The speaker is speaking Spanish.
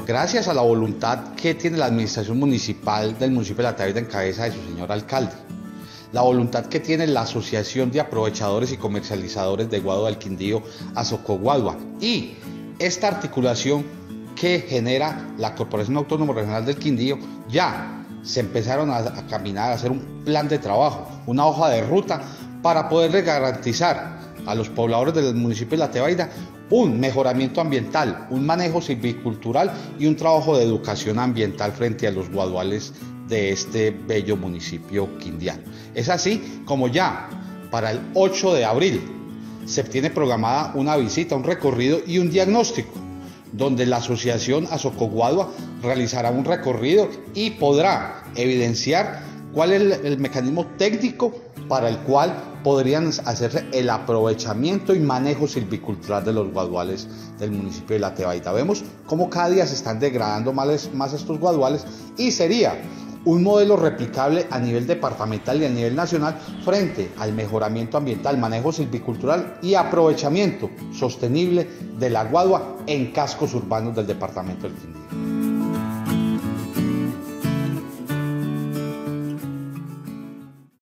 gracias a la voluntad que tiene la administración municipal del municipio de La Tebaida en cabeza de su señor alcalde, la voluntad que tiene la Asociación de Aprovechadores y Comercializadores de Guado del Quindío, Asocoguadua, y esta articulación que genera la Corporación Autónoma Regional del Quindío, ya se empezaron a caminar, a hacer un plan de trabajo, una hoja de ruta para poderle garantizar a los pobladores del municipio de La Tebaida un mejoramiento ambiental, un manejo silvicultural y un trabajo de educación ambiental frente a los guaduales de este bello municipio quindiano. Es así como ya para el 8 de abril se tiene programada una visita, un recorrido y un diagnóstico, donde la asociación Asocoguadua realizará un recorrido y podrá evidenciar cuál es el mecanismo técnico para el cual podrían hacerse el aprovechamiento y manejo silvicultural de los guaduales del municipio de La Tebaida. Vemos cómo cada día se están degradando más estos guaduales y sería un modelo replicable a nivel departamental y a nivel nacional frente al mejoramiento ambiental, manejo silvicultural y aprovechamiento sostenible de la guadua en cascos urbanos del departamento del Quindío.